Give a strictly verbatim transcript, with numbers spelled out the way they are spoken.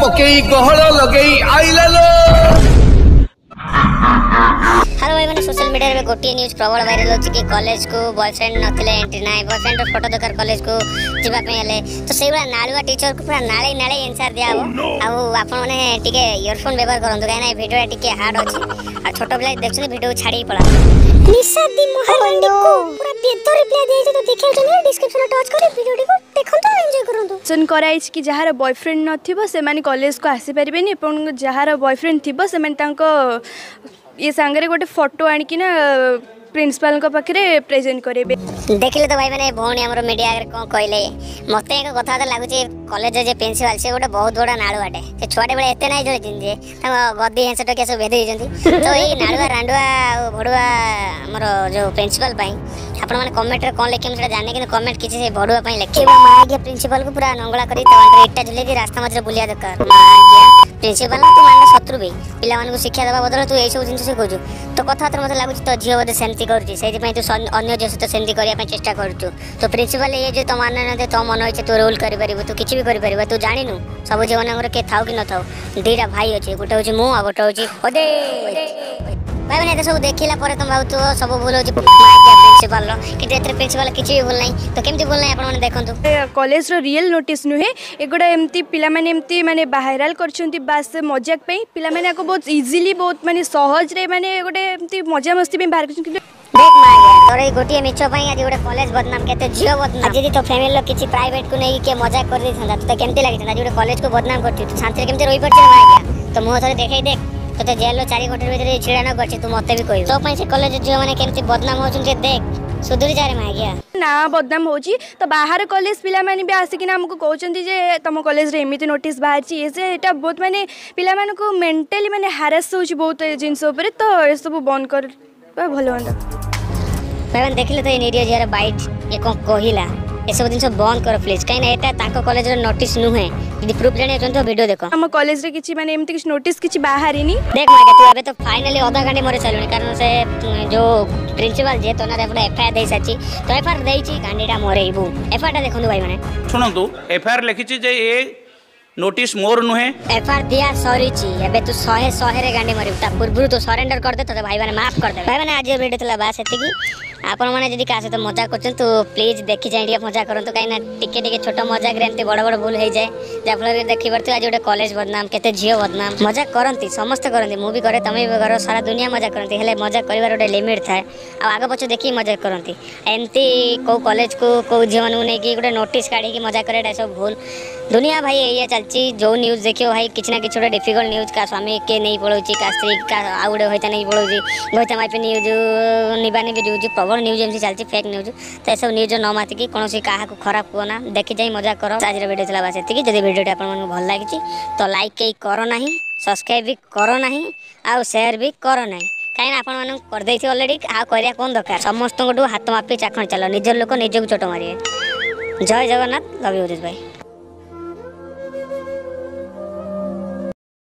पकई गहळ लगई आइला लो। हेलो भाई मैंने सोशल मीडिया रे गोटे न्यूज प्रबल वायरल होची कि कॉलेज को बॉयफ्रेंड नथिले एंट्री नाइ बॉयफ्रेंड रो फोटो दरकार कॉलेज को जिबा पे हेले तो सेइबा नालुआ टीचर को पूरा नाळे नाळे आंसर दियाबो आ आपन माने टिके इयरफोन व्यवहार करंतु काई ना वीडियो टिके हार्ड अछि आ छोटो पिला देखछन वीडियो छाडी पड़ा निशादी मोहरंडी को पूरा बेतो रिप्लाई देइ तो देखै छ डिस्क्रिप्शन टच करी वीडियो को देखंतु एन्जॉय करंतु सन कराइछ कि जहार बॉयफ्रेंड नथिबो से माने कॉलेज को आसी परिबेनी अपन जहार बॉयफ्रेंड थिबो से माने तांको ये सांगरे गोटे फोटो आनी कि ना प्रिंसिपल को पाखरे प्रेजेंट करेबे। देखिले तो भाई माने भौणी हमरो मीडिया रे कोन कहले मते एक कथा त लागु छै कॉलेज जे प्रिंसिपल से गोटे बहुत बड़ा नाळुआटे से छोटे बेले एते नै जळिन जे त गद्दी हेंसट के सब भेदे जंती तो ए नाळुआ रांडुआ भडुआ हमरो जो प्रिंसिपल पई आपण माने कमेंट रे कोन लेखिम सेटा जाने कि कमेंट किछि से भडुआ पई लेखिबा मागे प्रिंसिपल को पूरा नंगला करी तवांटे इट्टा झुले कि रास्ता मझे बुलिया दरकार मागे प्रिंसिपल तू माने शत्रु बे पिला मानको शिक्षा देबा बदल तू ए सब जिंस से कहजु तो कथा त मते लागु तो झियो बदे सेंती करछि सेहि पई तू अन्य जे सहित सेंती करिया पई चेष्टा करछु तो प्रिंसिपल ये जे तो माने न दे तो मन होइछ तू रोल करि परिबो तू किछि भी करि परिबो तू जानिनु सब जीवन हमर के थाउ कि न थाउ दीटा भाई अछि गोटे होछि मु आ गोटे होछि ओदे भाई मैंने सब देखिला पर तुम भाउ तो सब भूल होछि मागिया प्रिंसिपल रो कि एते प्रिंसिपल किछि भी भूल नै तो केमति भूल नै आपण माने देखंतु कॉलेज रो रियल नोटिस नुहे एगुडा एमती पिला माने एमती माने वायरल करछंती बास मजाक पई पिला माने को बहुत इजीली बहुत माने सहज रे माने गोटे एमती मजा मस्ती में बाहर करछन देख मागे तोरे गोटी मिछो पई आज गोटे कॉलेज बदनाम केते जियो बदनाम जदी तो फैमिली लो किछि प्राइवेट को नै के मजाक कर दै छंदा तो केमति लागि छंदा गोटे कॉलेज को बदनाम करछि तू शांति केमति रोई पड़छि मागे तो मो थरे देखै देख तो ते जेल लो चारि घंटे भीतर छिड़ा न करछि तू मते भी कहि तो पई से कॉलेज जियो माने केमति बदनाम होछन जे देख सुधुरी जा रे मागिया ना बदनाम होची तो बाहर कॉलेज पिला माने भी आसी कि ना हमको कहउचंती जे तम कॉलेज रे एमिति नोटिस बाहरची एसे एटा बहुत माने पिला माने को मेंटली माने हैरेस होची बहुत जिंस ऊपर तो ए सब बंद कर भलो होंदा भाई देखिले तो निरिया जरा बाइट ये को कहिला ए सब दिन सब बंद कर प्लीज काई ना एटा ताको कॉलेज रो नोटिस नु है यदि प्रूफ लेने चन तो वीडियो देखो हम कॉलेज रे किछि माने एमति किछि नोटिस किछि बाहर नी देख मागे तू अबे तो फाइनली आधा घंटे मरे चलुनी कारण से जो प्रिंसिपल जे तो ना रे एफआईआर देई सची तो एफआईआर देई छी गांडीटा मरेइबू एफआईआर देखंतु भाई माने सुनंतु एफआईआर लिखि छी जे ए नोटिस मोर नुहे एफआईआर दिया सॉरी छी एबे तू सौ सौ रे गांडी मरिबू ता पूर्व तो सरेंडर कर दे तो भाई माने माफ कर दे भाई माने आज वीडियो तला बास एति की आपण माने जदी का सहित मजा करछन तो प्लीज देखि जाय इंडिया मजा करन तो काई ना टिके टिके छोटो मजाक रे एते बड़ बड़ भूल हो जाए जा फल रे देखि परतु आज गोटे कॉलेज बदनाम केते झियो बदनाम मजा करंती समस्त करंती मु भी करे तमे भी करो सारा दुनिया मजा करंती हेले मजा करिवार गोटे लिमिट थाए आ आगे पछ देखि मजा करंती एमती को कॉलेज को को झियो मानु नै कि गोटे नोटिस काढी कि मजा करे सब भूल दुनिया भाई ये चलची जो न्यूज देखियो भाई किछ ना किछ डिफिकल्ट न्यूज का स्वामी के नहीं पड़ोची का स्त्री का आउडे होइता नहीं पड़ोची गोइता माइपे न्यूज निबानी भी न्यूज प्रबल न्यूज एमसी चलची फेक न्यूज तो सब न्यूज न माति कि कोनोसी काहा को खराब कोना देखि जाई मजा करो आज रे वीडियो चला बस एति कि जदी वीडियो आपन मन भल लागिची तो लाइक के करो नाही सब्सक्राइब भी करो नाही आ शेयर भी करो नाही काई ना आपन मन कर देथि ऑलरेडी आ करिया कोन दरकार समस्त को हाथ मापी चाखण चलो निज लोक निज को छोटो मारिए जय जगन्नाथ लव यू भाई।